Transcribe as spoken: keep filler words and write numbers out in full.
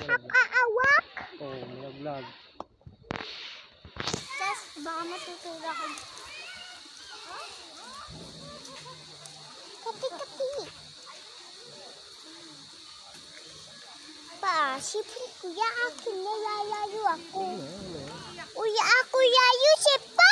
Nakaawak. Oh, nilaglag. Tapos baka matutula ko. Kati-kati. Pa, siyempre kuya akin nalalayo ako. Kuya ako yayo si Pa.